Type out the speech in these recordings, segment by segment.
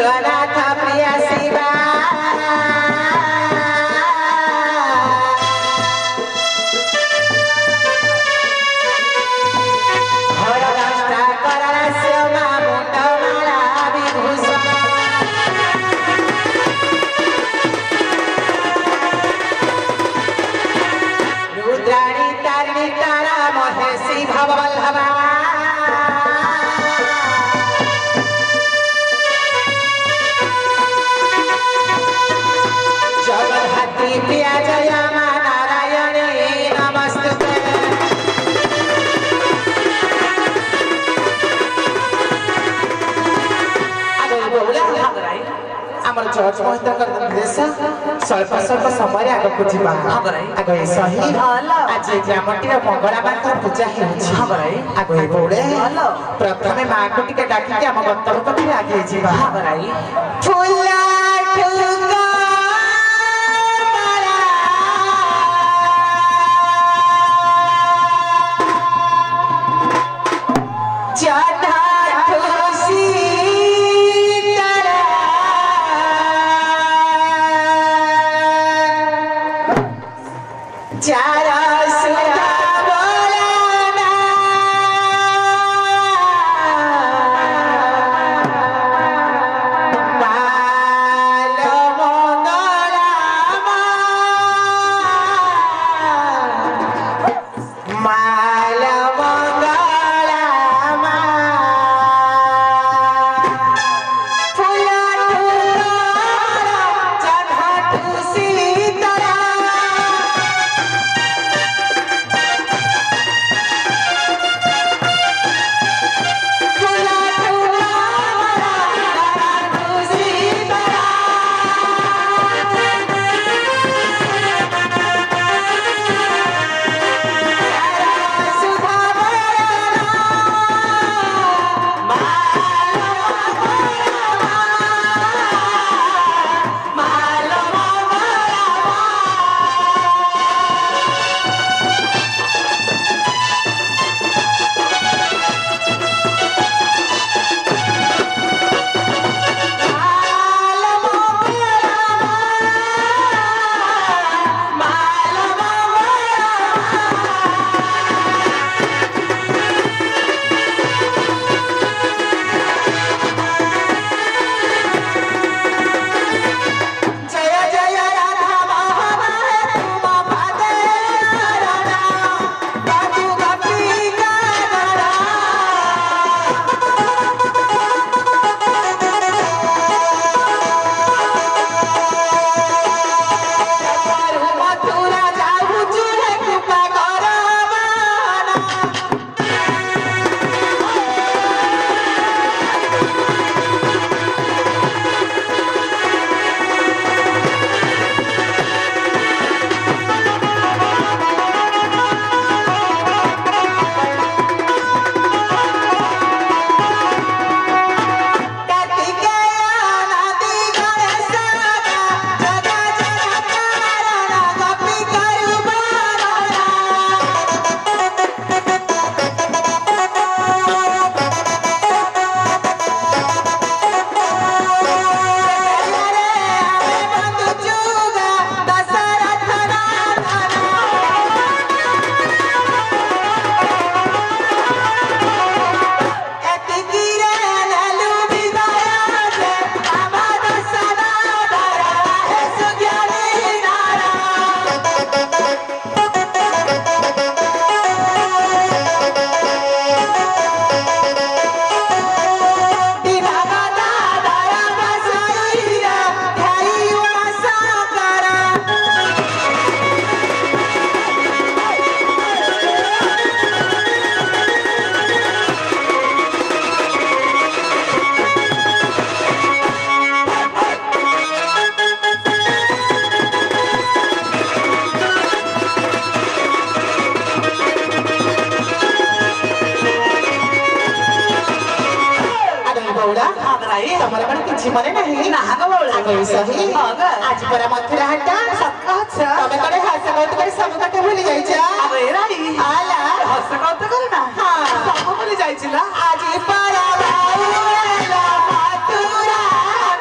विश्वनाथ प्रिय शिवा जज महिंद्र का निर्देश स्वल्प स्वल्प समय आग को जीवा आग सही आज ग्रामटीर मंगला माता पूजा होछि आग बोले प्रथम मां को टिके डाकी के हम गंतव्य तक आगे जीवा फुला ठुका जाना खुशी चारा सुधा बोलाना बाल मंगला माल मंगला फुला जन्हा खुशी तमर कण किछि मने नाही ना गवळ आगई सही आज परा मथुरा हटा अच्छा तमे कणे हास कौत करे सब कटे भूली जाई छ अबे राई आला हास कौत करे ना हां सब भूली जाई छिला आज परा बाउला मथुरा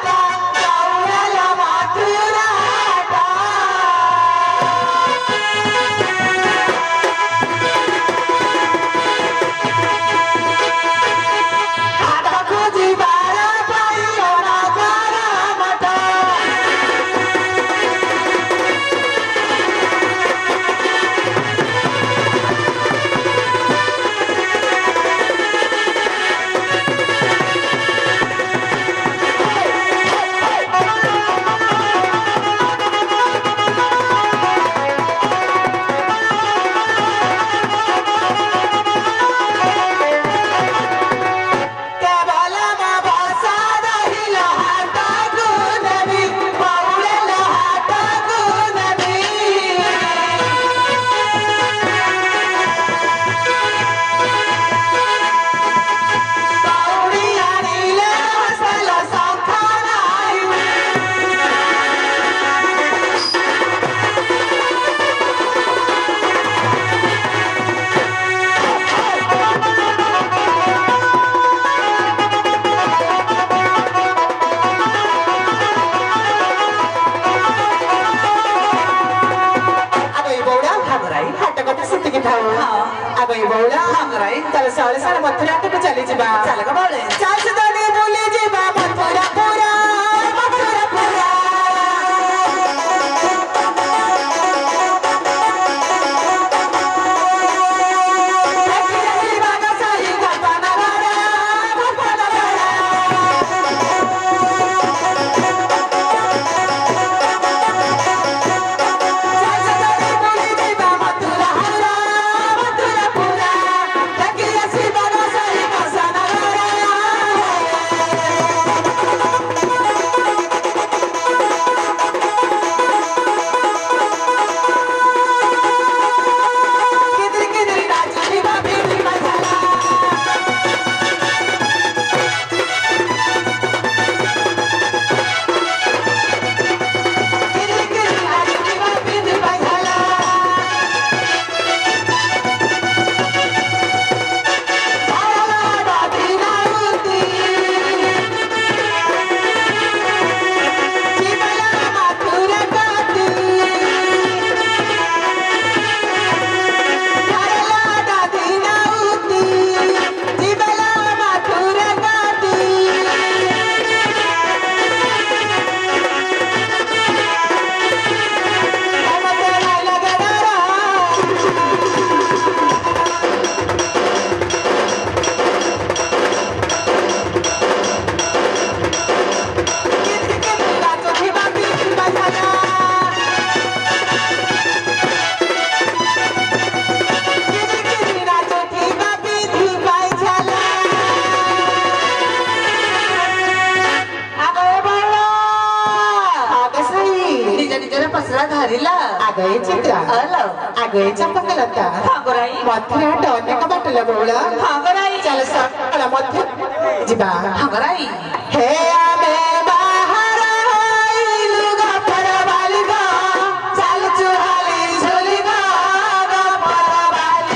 साले सारे मथुरा के चली जीवा चल का बोले चल से दानी बोले जीवा मथुरा पूरा मथुरा पूरा आगे चित्रा आगे चंपकलता मथुरा डने का बटला बोला चल सकाळ मथुरा जीवा हे आमे बाहर आइलु गा परवाली गा चल चुहाली झोली गा परवाली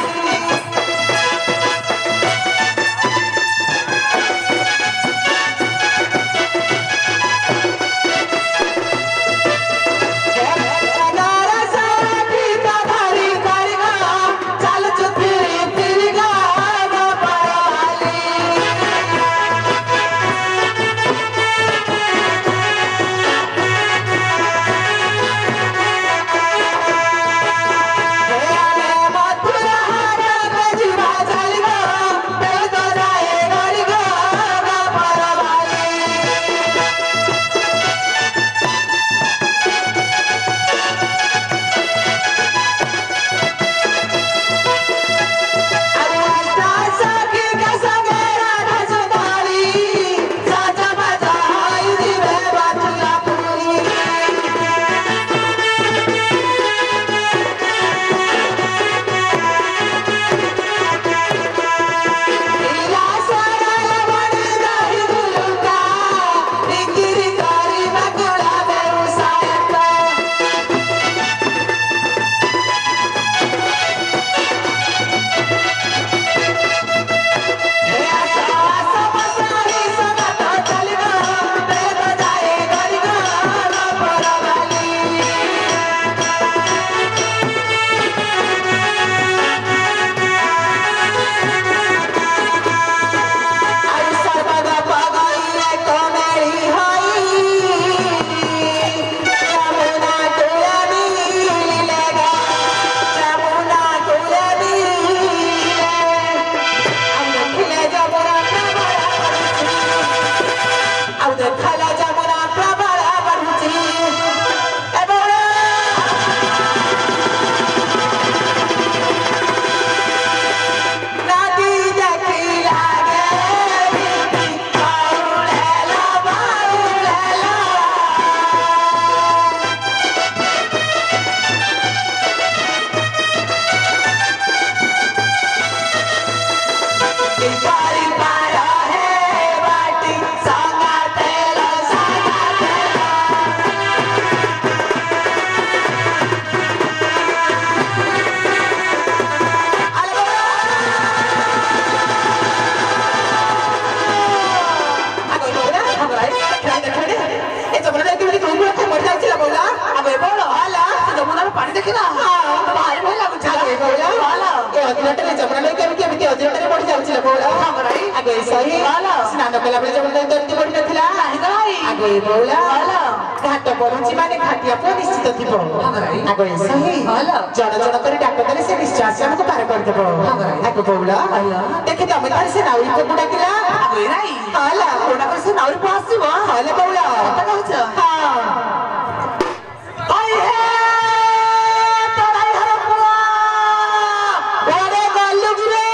आगे सही स्नान कला बेले जब दंती पड़ी नथिला आगे बोला घाट पहुंची माने घाटिया पो निश्चित थिबो आगे सही जण जण कर डाक देले से निश्चय से हमको पार कर देबो आगे बोला देखे तमे तार से नाउरी को डाकिला आगे राई हाला ओडा कर से नाउरी को आसीबो हाला बोला पता कहछ हां ओए हे तराई हरपुआ ओरे गल्लुज रे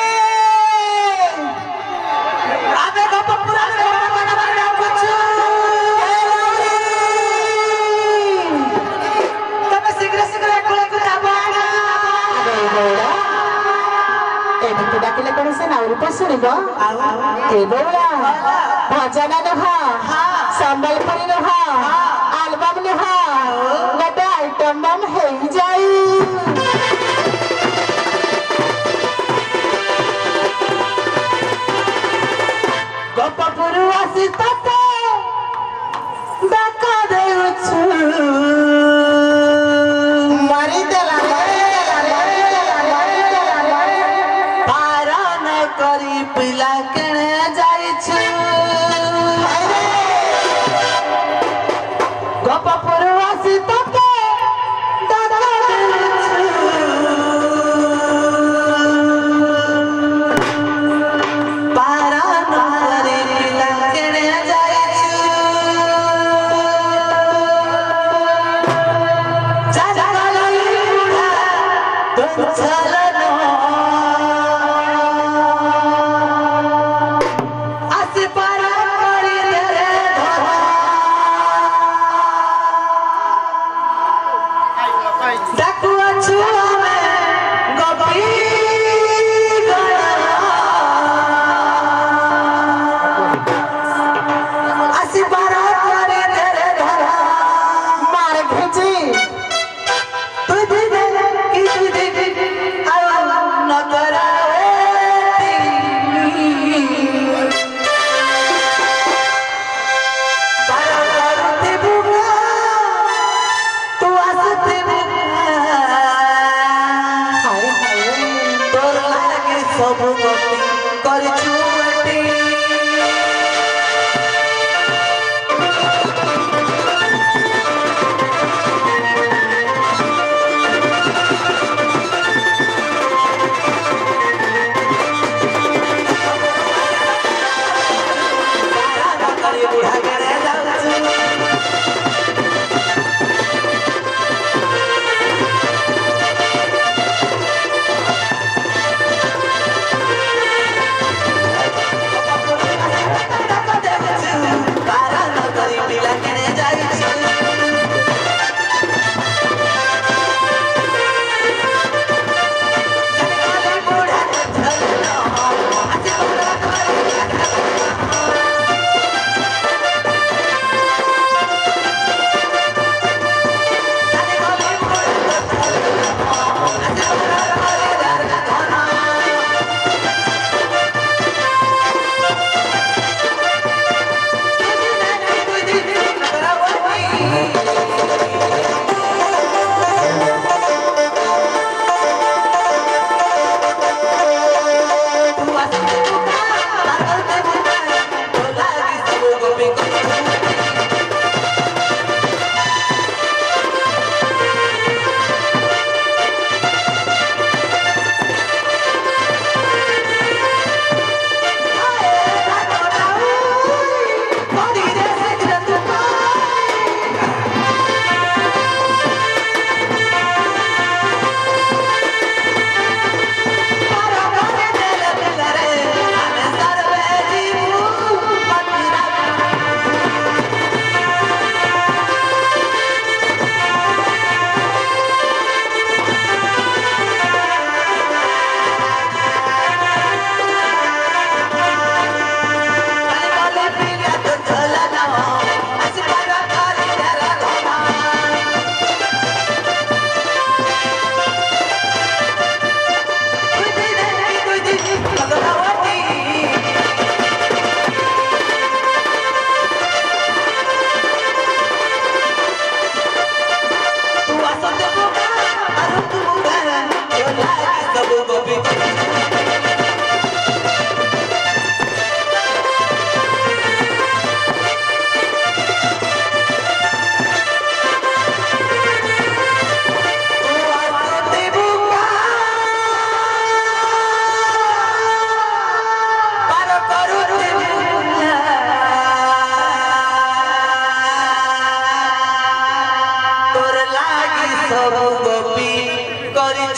आबे गपपुरा रे बड़ा बड़ा नाम कुछ तमे शीघ्र शीघ्र कोले को जाबाना अरे बोला ए बिटू डाकिले कोन से नाउरी पर सुनिबो ए बोला भजन नह संबलपुरी नह एल्बम नह गोटे आइटम बम हे जाई गपपुरु आसी तते डाका देउछु मारी देला पारा न करी पिला केने जाइछु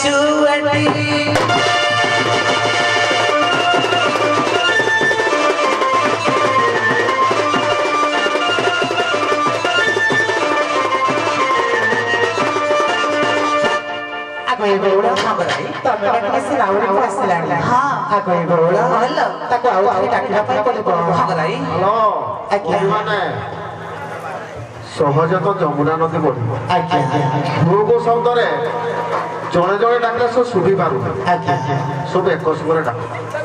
सहज तो जमुना नदी बढ़ भूगो शब्द जड़े जड़े डाकले सब शुभी पार सब एक संगे डाक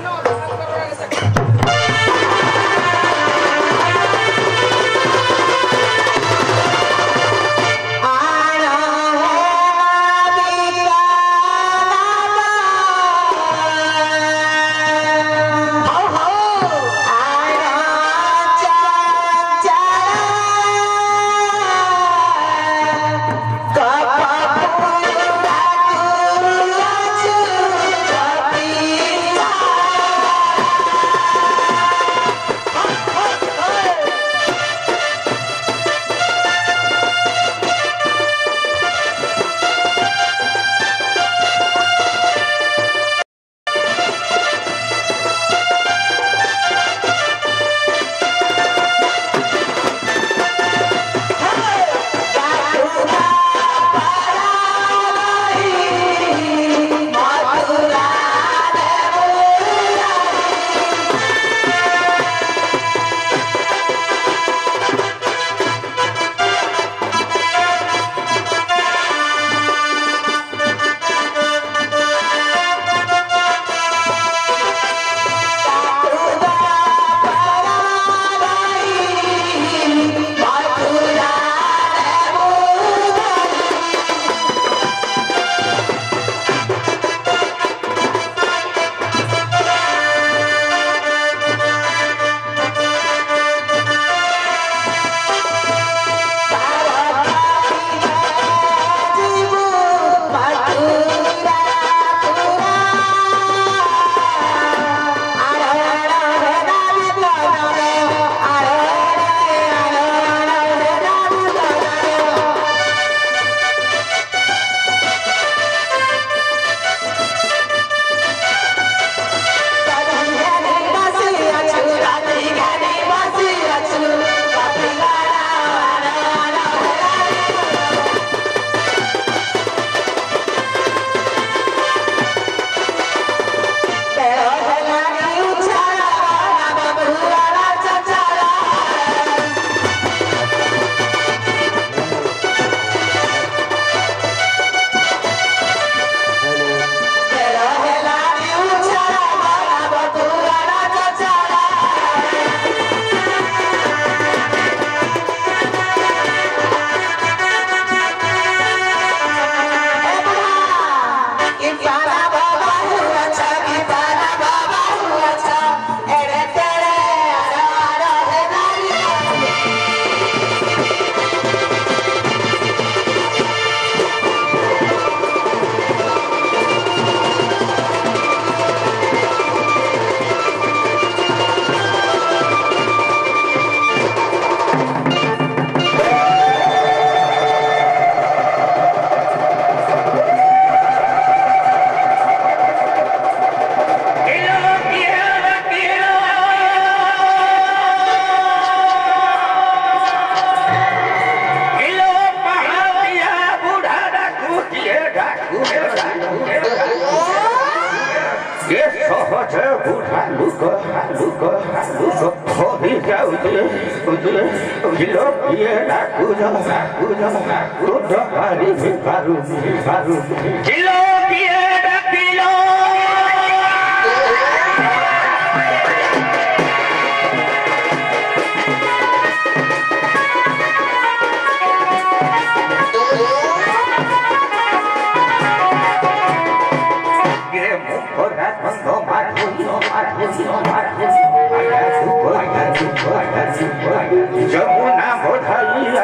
जमुना बोधाई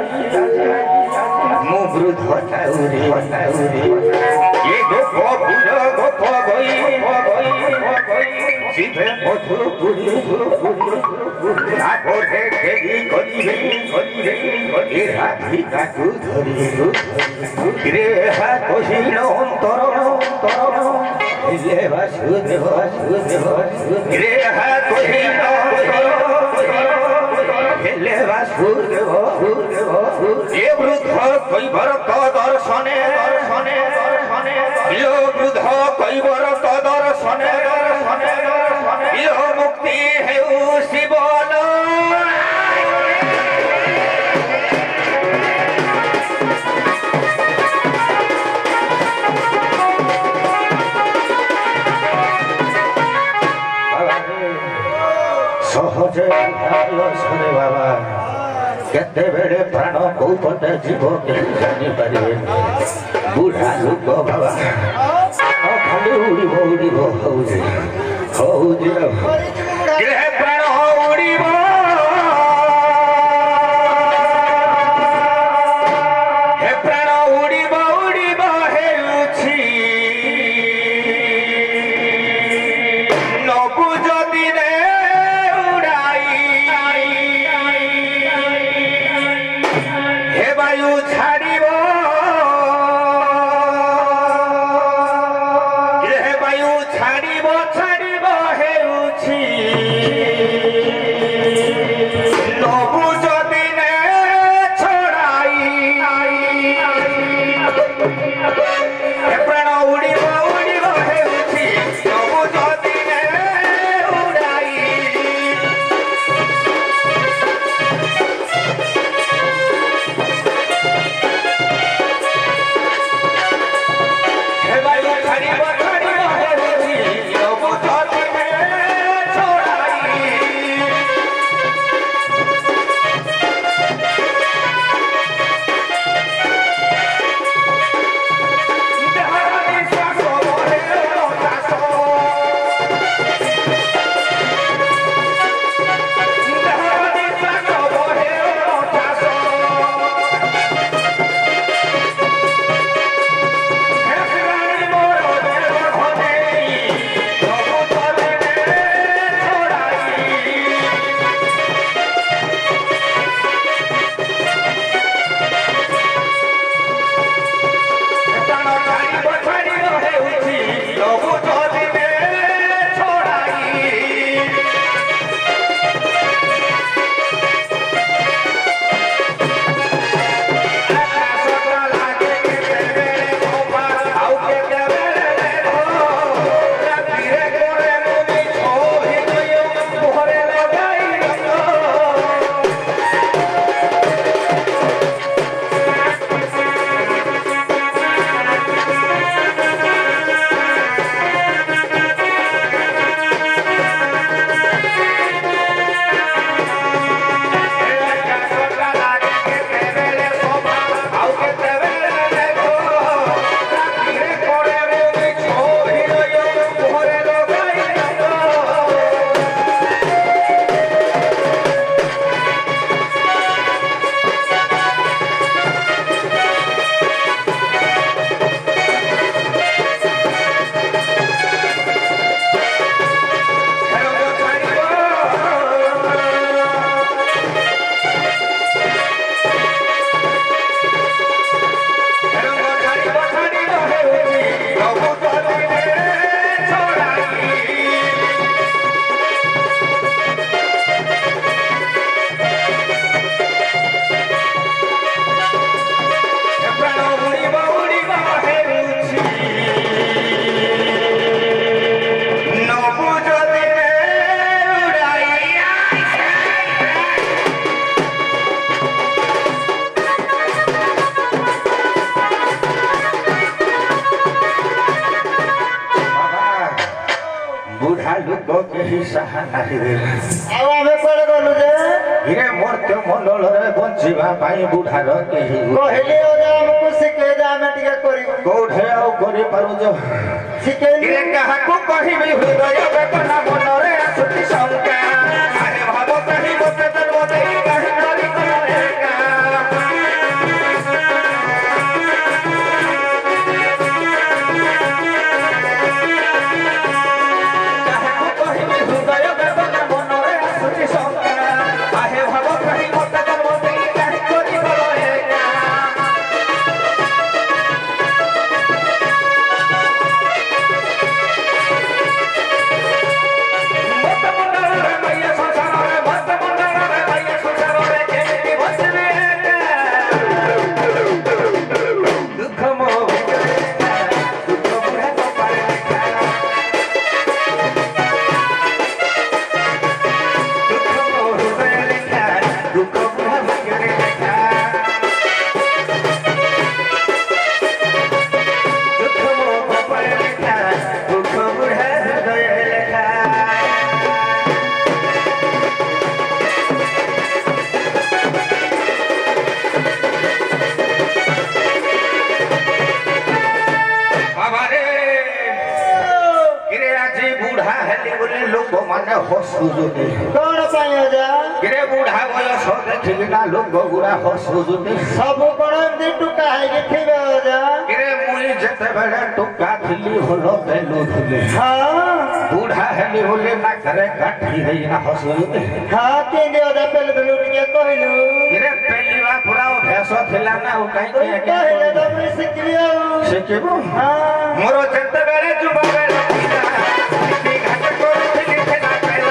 मुबृध ये गोप गई जीवे मधुपुरी ए राधिका तू धरी रे हा कहिल अंतर ले वासुदेव रे हा कहिल ले वासुदेव ए वृद्ध कैबर दर्शने यो वृद्ध कैबर दर्शने यो मुक्ति हेउ शिवन सहजे सरे बाबा केते बेड़े प्राण को पटे जीव के जानी पारे बुढ़ा लोक बाबा खाली उड़ीब हौजे प्राण उड़ीब हे प्राण उड़ीब हेउछि नबु जदि रे हे वायु छाड़िब हे वायु छाड़िब हेउछि नबु जदि ने छड़ाई हे प्राण उड़िब हेउछि नबु जदि ने उड़ाई हे वायु छाड़िब हेउछि नबु जदि ने छड़ाई देहरानी श्वास बोले लोटास देहरानी श्वास बोले लोटास हे प्राणी मोर देव भजे नबु जदि ने छड़ाई प्राण छाड़िब हेउछि नबु जदि ने छड़ाई आकाशटा लागे केते सोपा आउ केते बेले रातिरे करे मुनि छोहि गयो मोहरे लगाई आकाशटा लागे केते बेले सोपा आउ केते बेले रातिरे करे मुनि छोहि गयो मोहरे लगाई प्राण उड़िब हेउछि नबु जदि ने उड़ाई बुढ़ा लोक केही साहा नाही रे ଆଉ ଆମେ କୁଆଡେ ଗଲୁ ଯେ हिरे मर्त्य मंडल बंचिबा बुढ़ार कही କହିଲି ଅଜା ଆମକୁ ଶିଖେଇ ଦେ ଆମେ ଟିକେ କରିବୁ कौठे आउ करि पारुज ଶିଖେଇଲି हिरे काहाकू कहिबी हृदय वेदना मनरे आसुति शंका अरे भाव कहि मते जन्म देई कहि करि करेका काहाकू कहिबी हृदय वेदना मनरे आसुति शंका आहे भाव कहि मते जन्म देई कहि करि करेका हसुजुनी कौन पाई जा रे बुढ़ा बोला सो देखि ना लोग गुड़ा हसुजुनी सब कोन दे टुका है के थिबे जा रे मुई जते बड़े टुका थिली होलो बेलो थिली हां बुढ़ा हेली होले ना करे काठी है ना हसुजुनी हां के दे ओदा पेल बेलो के कहलु रे पहली बार पूरा भैंसो थिला ना उ कहीं के कहले तो मैं सिखलियो सिखबो हां मोरो जते बड़े जुबा बेलो थिला घाट को थिली ना पहला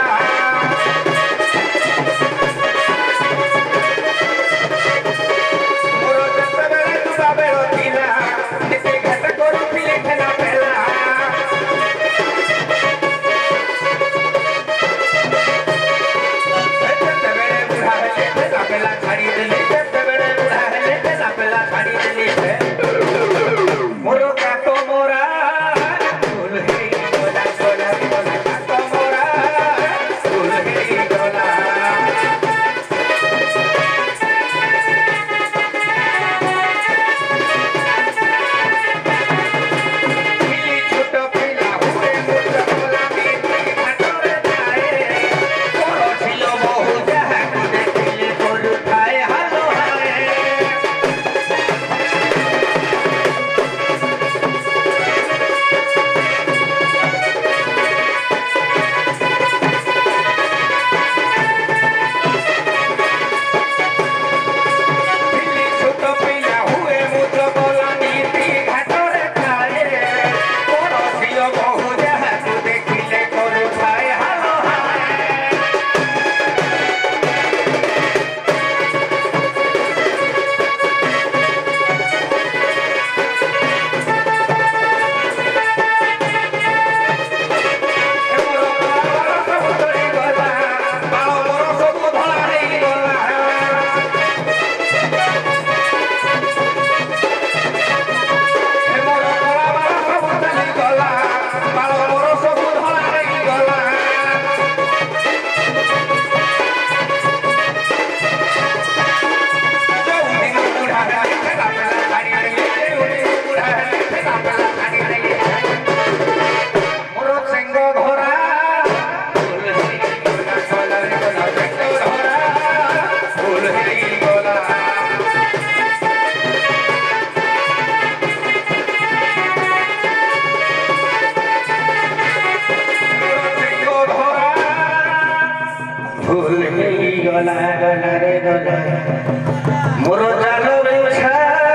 मोरो जानो बेउछा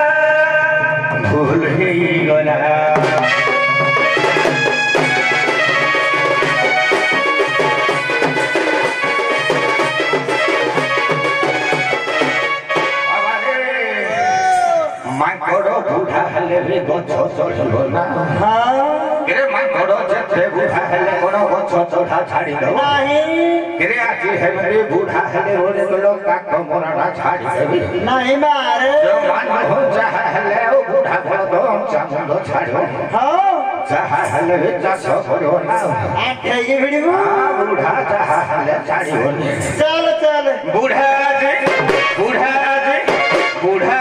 भूल ही गला मांगड़ो बुढ़ा हले रे गछ चढ़लो ना हां रे मांगड़ो जते बुढ़ा हले कोनो गछ चढ़ा छाड़ी दो नहीं रे आजी है रे बुढ़ा हले ओरे लोग का कमरा छाड़ी देबी नहीं मारे जो मन हो चाहे हले ओ बुढ़ा भलो दो चामुंडो छाड़ो हां चाहे हले बेटा सफरो ना आठे की वीडियो बुढ़ा चाहे हले छाड़ी हो चल चल बुढ़ा जी बुढ़ा जी बुढ़ा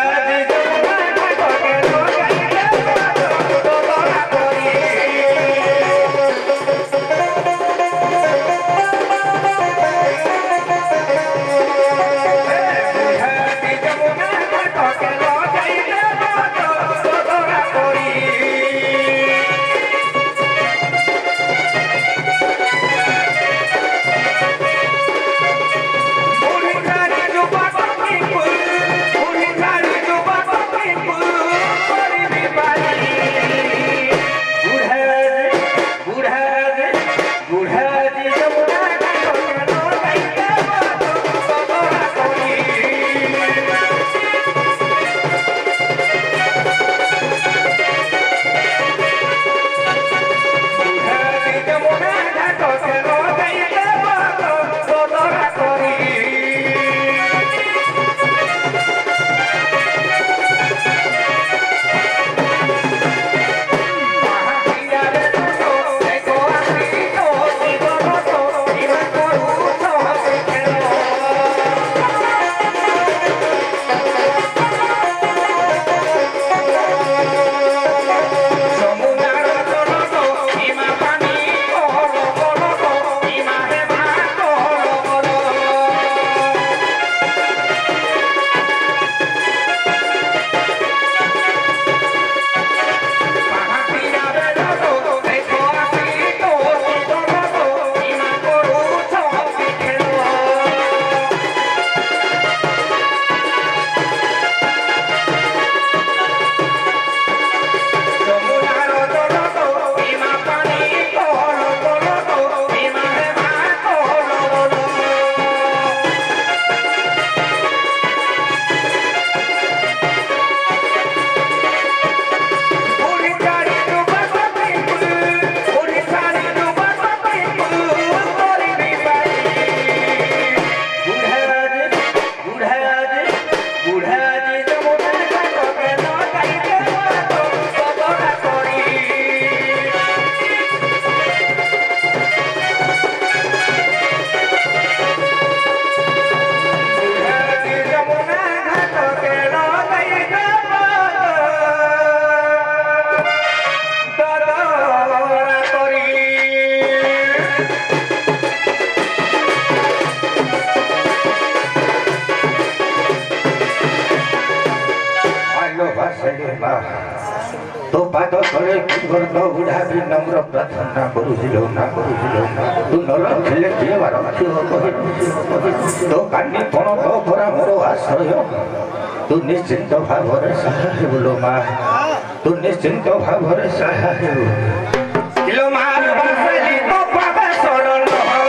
Put वासले बा तो पाद तले कुंभर तो बुढ़ा भी नम्र प्रार्थना करुजिलो ना तू नर खेले किए बार तो कानी पण तो भरा मोर आश्रय तू निश्चिंत भावरे सहाय बोलो मा तू निश्चिंत भावरे सहाय किलो मार वासली तो पावे शरण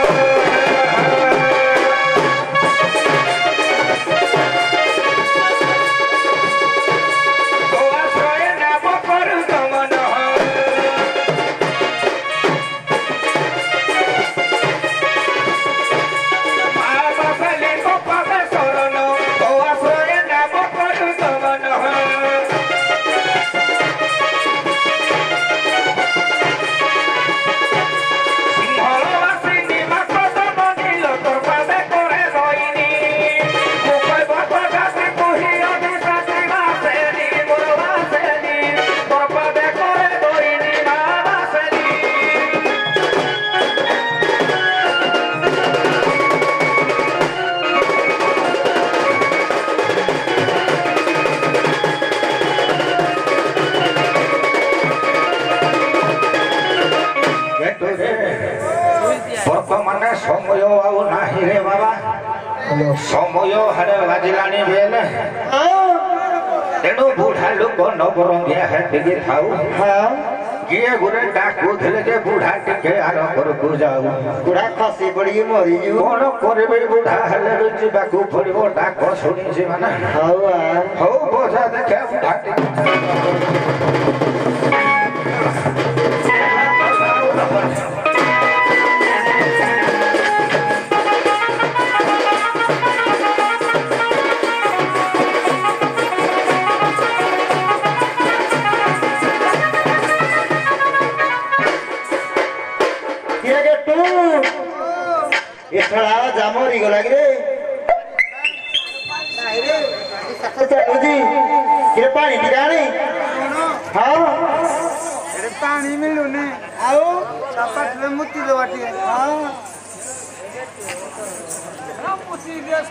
समय आउ नाही रे बाबा समय हारे बाजिलानी बेले तेणु बुढ़ा लोक नवरंगिया हेटिकी थाऊ किए गुरे डाकू थे जे बुढ़ा टिके आर करकू जाऊ बुढ़ा खसी पड़ी मरी कौन करे बुढ़ा हेले जावाकू पड़ो डाक शुणी माने हौ बोझा देखे बुढ़ा जामरी गला रे पानी दिखाने हाँ पानी मिलू ने आओ चपट में मुट्ठी दो बाटी हाँ मुट्ठी दे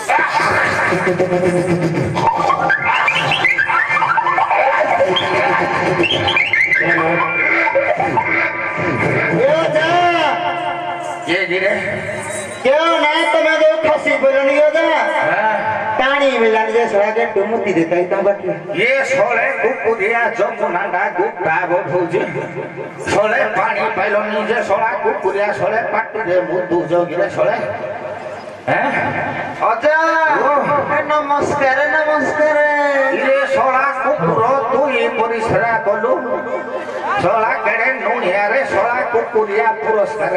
ये जीरे क्यों ना तो मैं दो खसी बोलनी होगा पानी मिलाने जैसे आगे टुमुती देता ही तो बाकी ये सोले कुकुरिया जमुना डा गुप्ता बोझी सोले पानी पाइलो नीचे सोला कुकुरिया सोले पाटी दे मुद्दू जोगिरे सोले अच्छा नमस्कार नमस्कार ये सोला कुकुरो तू ये परिसरा कलु सोला केड़े नुनिया रे सोला कुकुरिया पुरस्कार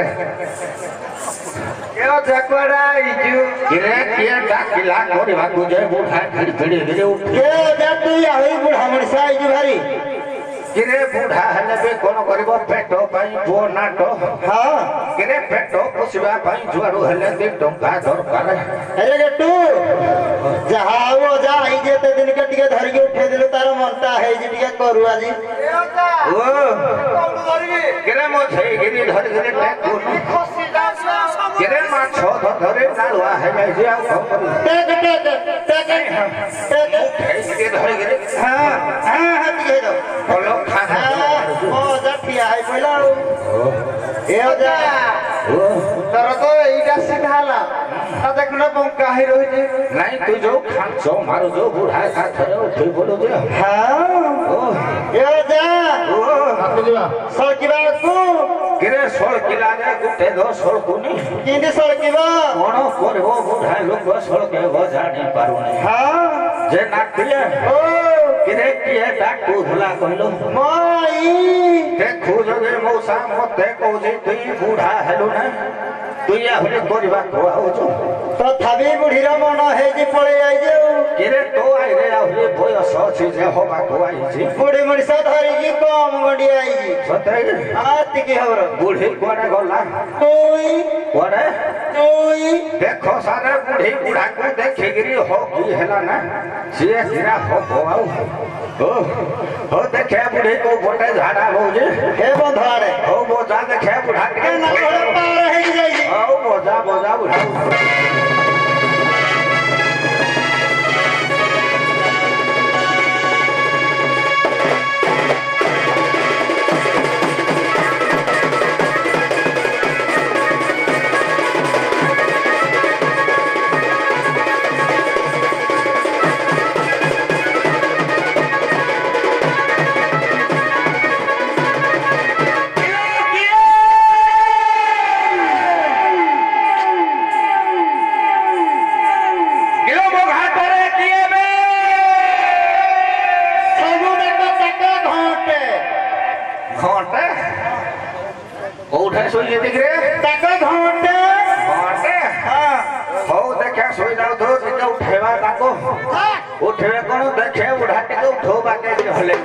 क्यों झगड़ा इजू किरे किए डाकिला कोरिवा गुजे बुढ़ा खिड़खिड़ी गिरे के जातु याही बुढ़ा मरसा इजू भारी किरे बुढ़ा हेले बे कोन करबो पेटो पई बो नाटो हां किरे पेटो पुसबा पई जुआरो हेले दे टंका दरकार अरे गट्टू जहाओ जा आई जेते दिन के टिके धर के उठे दिलो तार मनता है जे टिके करू आजी ओ किरे मो छई गिरी धर गिरे टेको खसी जा किरे मा छो धरे नालवा है जे आ टेक गिरे धर गिरे हां हां हाथ के दो बोलो खा ओ जठिया है पहिला ए जा तर तो एटा सिखाला ता देखना बंका है रही जे नहीं तू जो खांचो मारो जो बुढ़ा का थरे उठे बोलो जे हां ओ ए जा ओ सळकिबा को किरे सळकिला रे गुटे दो सळकुनी किंदे सळकिबा कोन करबो बुढ़ा लोक सळके बजाणी पारुनी हां जे नाटिए ओ किरे किए डाकू भला कहलो माई देखो जगे मौसा मते कहजे तुई बुढ़ा हेलो ना तुई आहुले करबा को आउचो तो थाबी बुढ़ीर मन है जे पळे आई जे किरे तो आई रे आहुले बयस अछि जे होबा को आई छी बुढ़ी मनिसा धरि की कम गडी आई जी सते आती की खबर बुढ़ी कोने गला कोई कोने कोई देखो सारे बुढ़ी बुढ़ा को देखिगिरी हो की हेला ना सिए हीरा हो आउ हो देखे बुढ़ी को बोटे झाड़ा हो जे हे बंधारे हो बोझा देखे बुढ़ा के ना थोड़ा पार है जाई हो बोझा बोझा बुढ़ा उठा सोई जे देख रे ताको घंटे घंटे हां हो देखा सोई जाऊ तो टिके उठेवा ताको उठेवे कोन देखे उठा टिके उठो बाके हले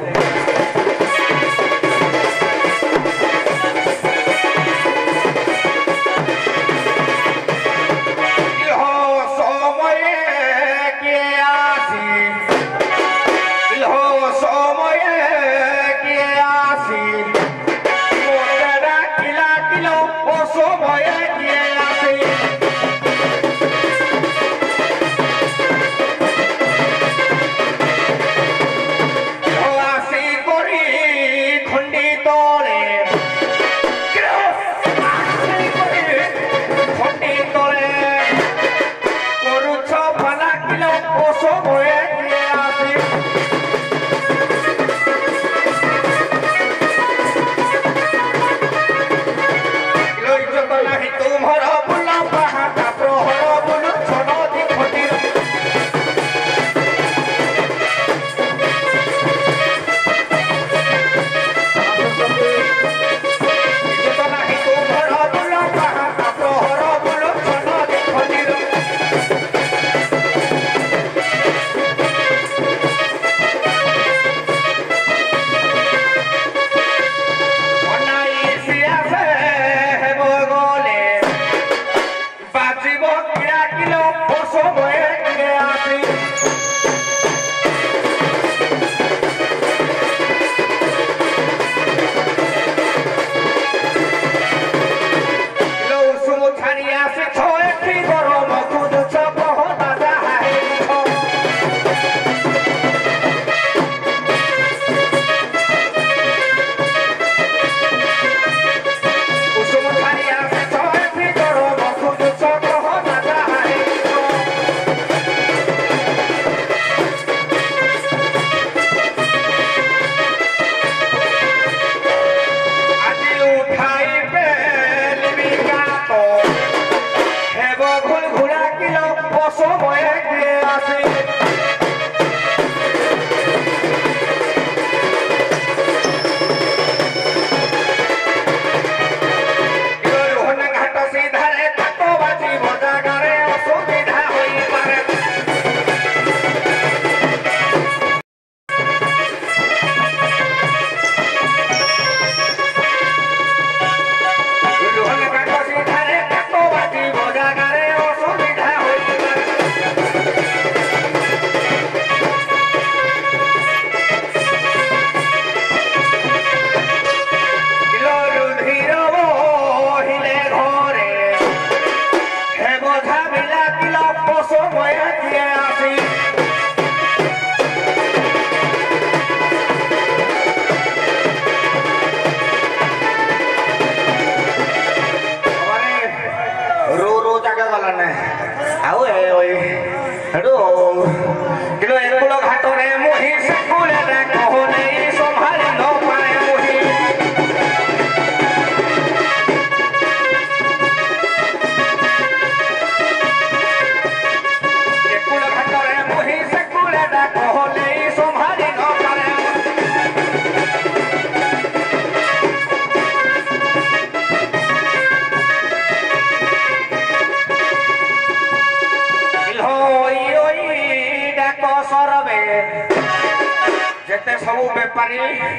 सब बेपारी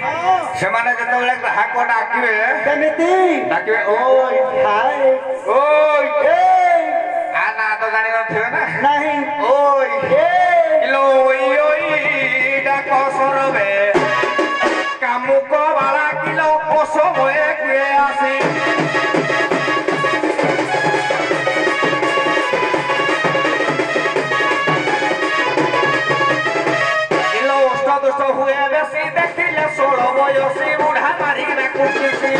से माने जतबेले ग्राहक डाकिबे केमिति डाकिबे ओय हाय ओय ए आना तो जानि नथिबे ना नहीं ओय ए किलो ओय ओय डाको सरबे कामुक बाला किलो ओसो होए के आसी दोस्त हुए बेसी देखिले 16 बयसी बुढ़ा मारी ना कुकिसी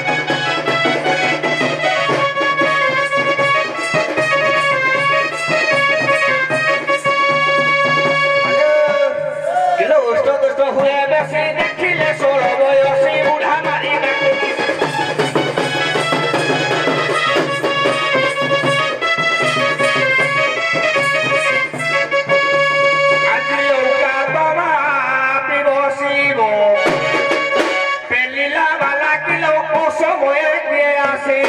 किलो दोस्त हुए बेसी देखिले 16 बयसी बुढ़ा मारी ना कुकिसी से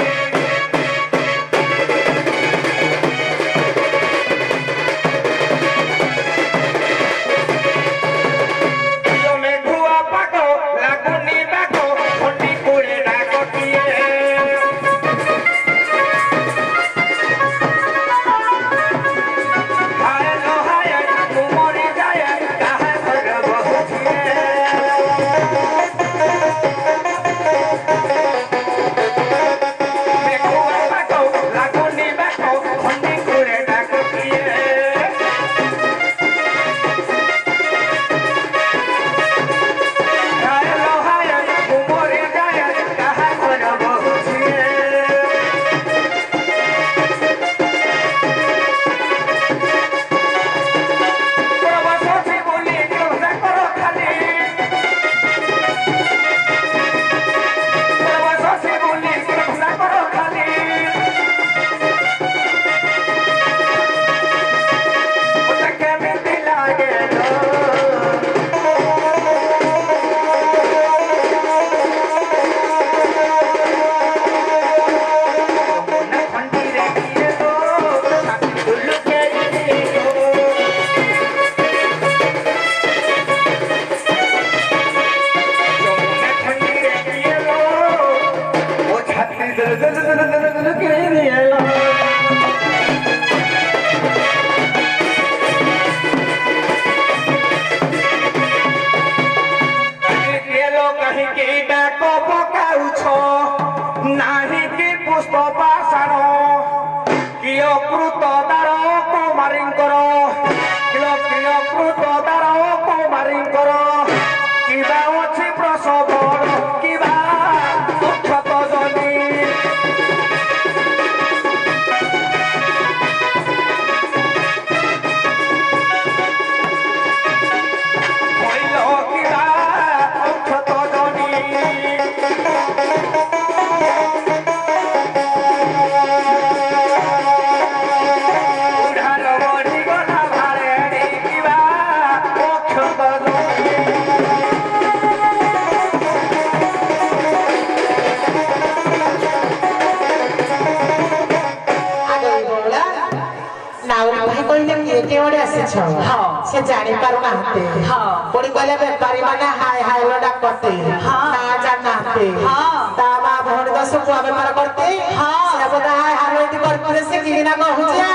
से जानी पारू नाते कोड़ी कहले बेपारी माने हाय हाय लडा करते ना जानते तामा भोर दस को बेपार करते से बता हाय हाय लडी करते से कि ना कहूचे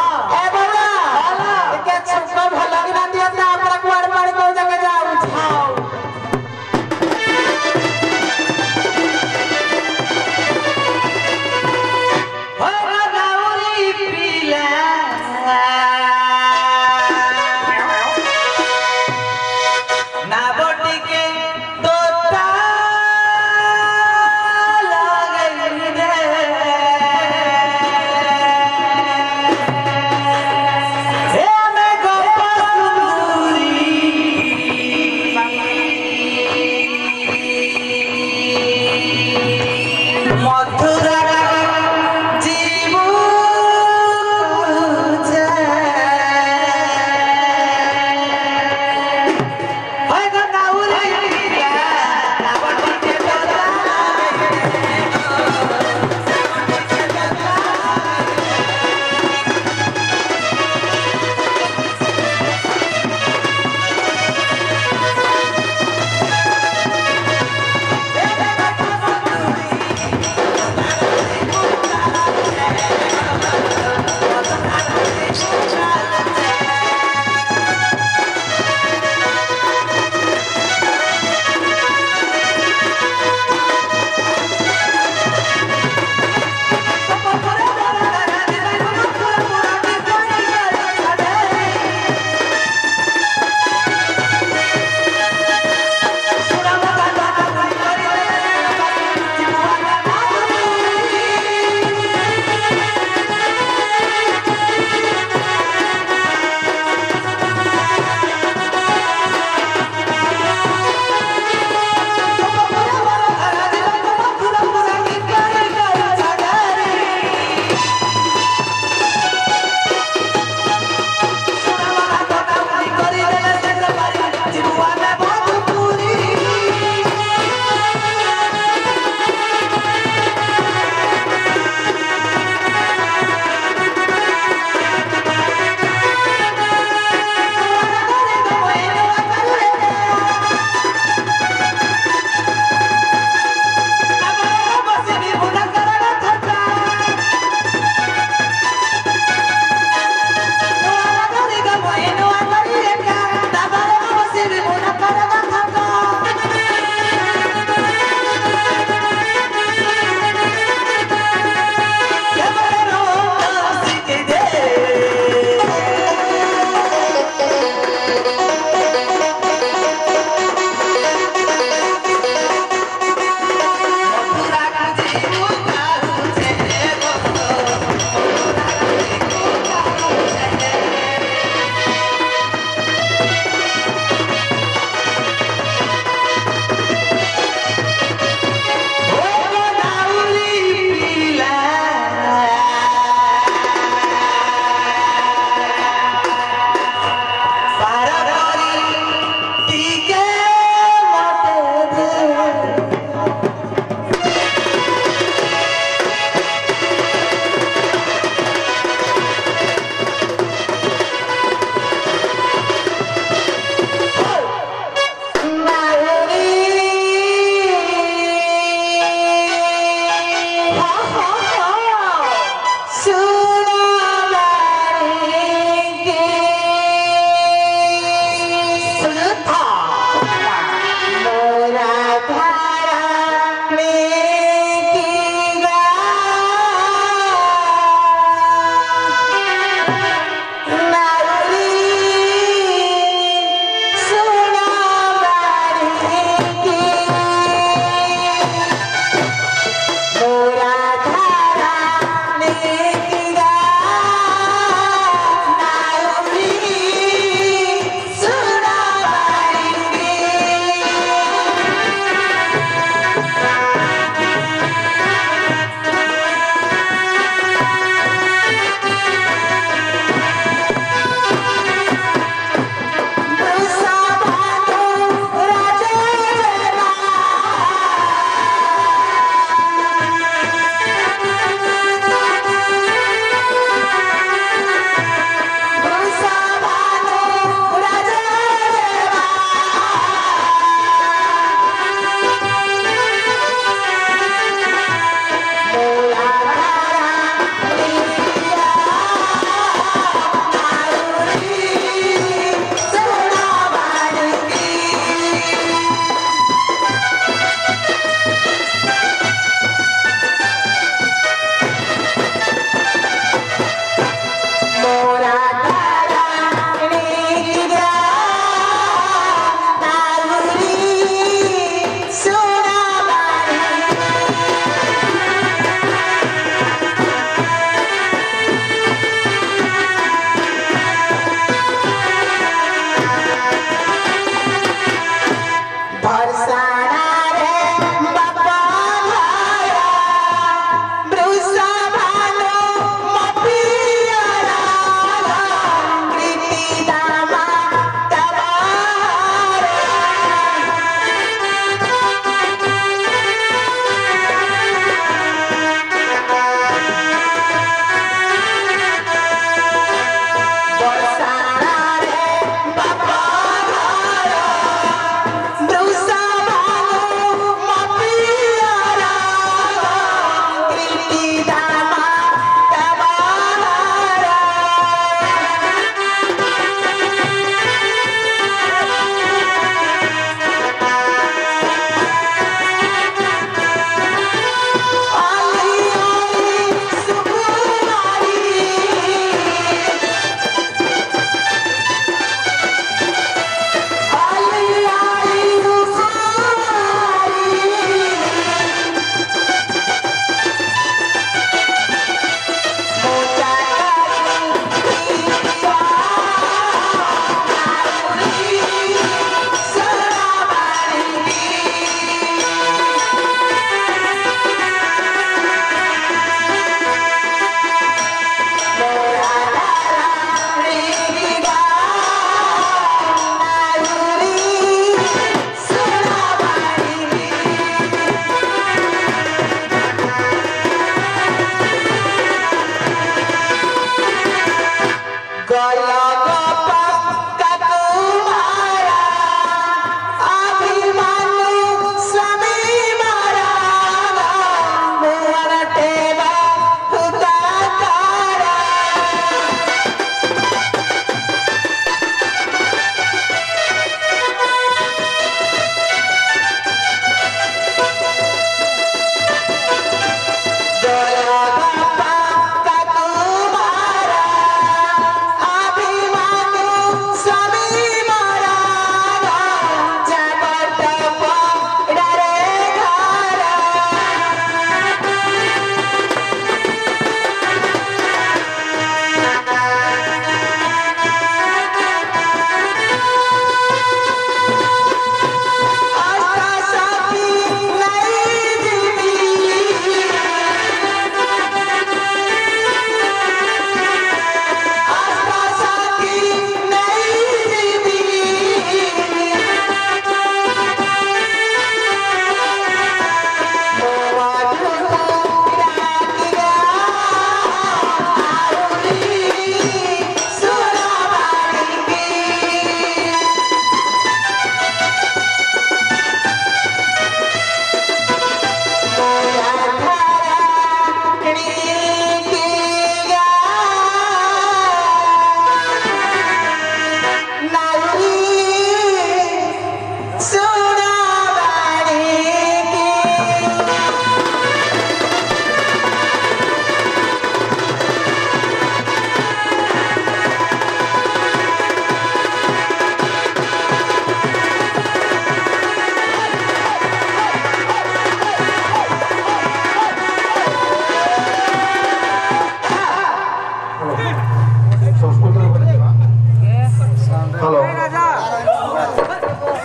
ए बड़ा के छक्का भला कि ना दिया ता हमरा कुआर पानी को जगह जाऊ Hey,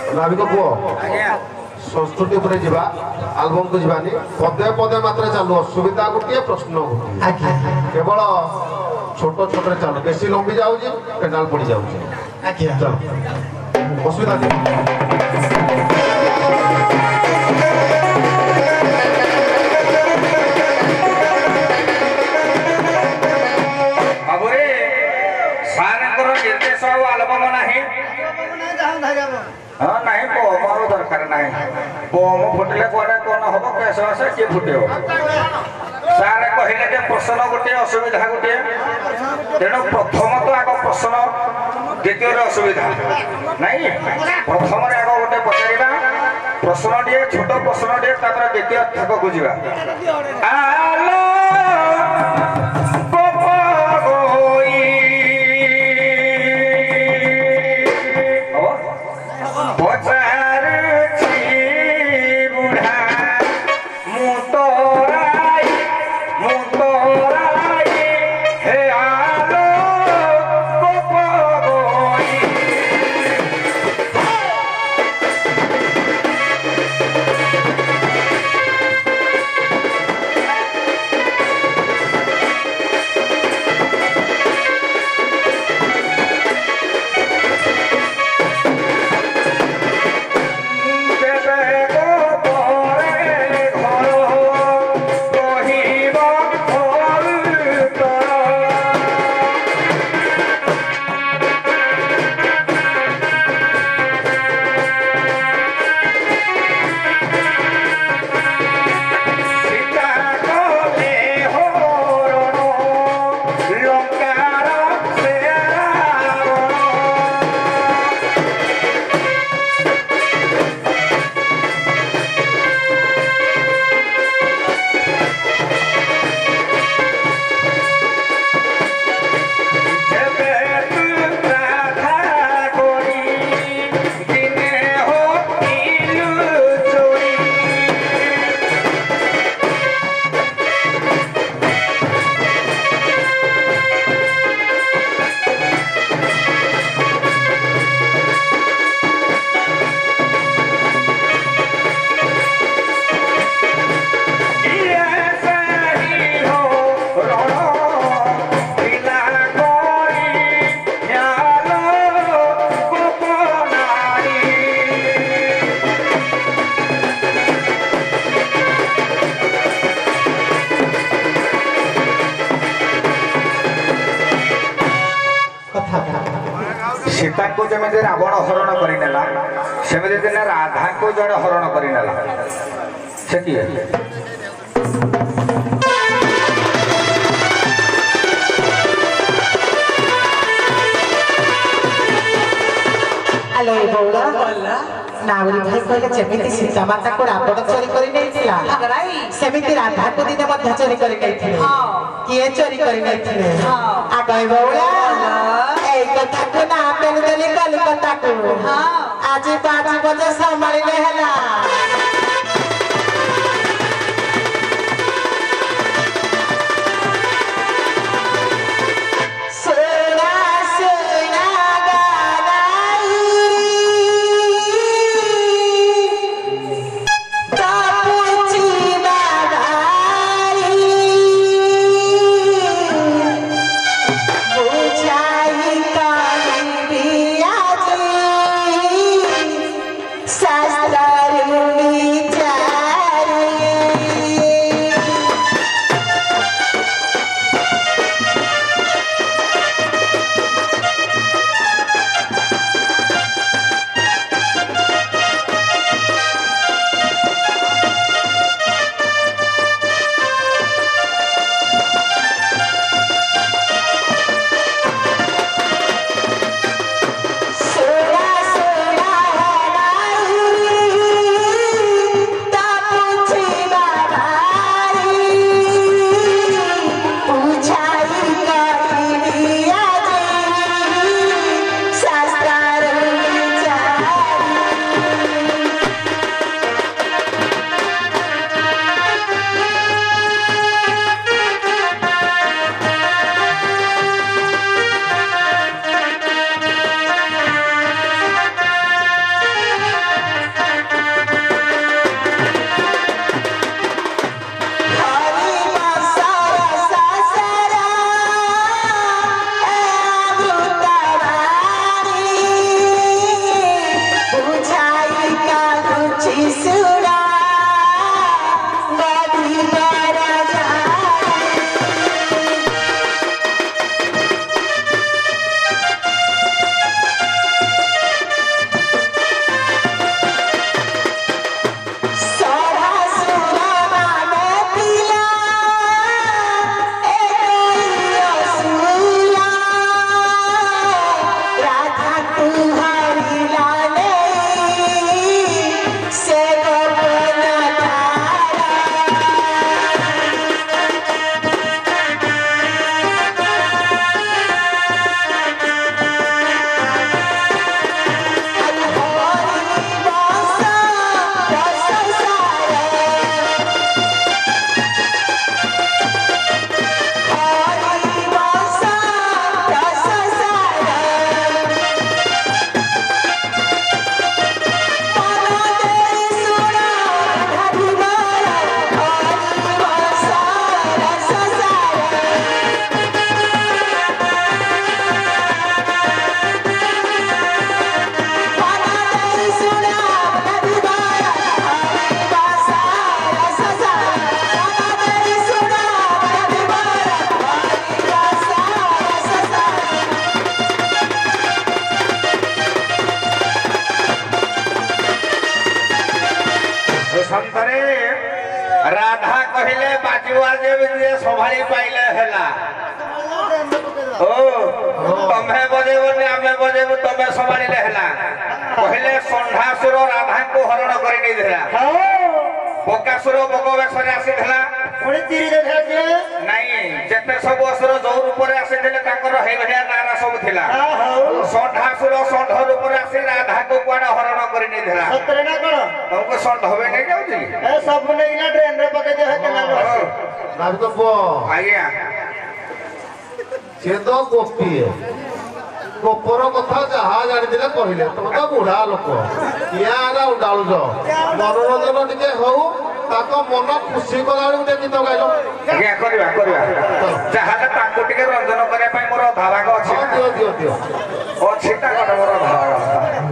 नाविक पुओ संस्कृति पर जीवा आलबम को जीवानी पदे पदे मात्र चालू असुविधा गोटे प्रश्न गोटे केवल छोट छोट चालू बेसी लंबी जाऊँगी पेनाल पड़ जाऊँगी चलो असुविधा बाबुरे सारंगर निर्देश आलबम नाही हाँ नहीं बम और दरकार नहीं बम फुटले कौन कौन हम कैसे आसे किए फुटेव सारे कहले जे प्रश्न गोटे असुविधा गोटे तेणु प्रथम तो आग प्रश्न द्वितीय असुविधा नहीं प्रथम आग गोटे पचारा प्रश्न टे छोट प्रश्न टे द्वितीय थाक को जीवा सीता को जमी रावण हरण करनेला सेमती दिने राधा को जड़े हरण करनेला से किए हेलो बौला नावरी भाई कहले जेमिति सीता माता को रावण चोरी करि नैथिला सेमिति राधा को दिने मध्य चोरी करि नैथिले किए चोरी करि नैथिले आ गई बौला ए कथा को ना पेन देली कलकत्ता को आज 5 बजे संभाळले हला Says नाचिबो आज जे संभाली पाइले हैला ओ तमे बजेबो आमे बजेबो तमे संभालिले हैला पहिले संधासुर राधा को हरण करि नै देला बकासुर बगवेशरे आसीथला पुणी तीरी देखा नहीं जेते सब असुर जो रूप रे आसीथले ताकर हे भलिया नारा सब थिला संधासुर संध रूप रे आसी राधा को कुआडा हरण करि नै देला सतरे ना कोन हमको संध होवे नै जाउची ए सब नै ना ट्रेन रे पके दे केना नाम तो पो आज्ञा से तो गोपी गोपर कथा जहाँ जानी कहले तुम तो बुढ़ा लोक किया उडालुच मनोरंजन टिके हौ ताको मन खुशी कला गोटे गीत गाइल आज्ञा करबा करबा जहाले ताको टिके रंजन करे पई मोर धाराग अछि दियो दियो दियो ओ छिटा कट मोर धाराग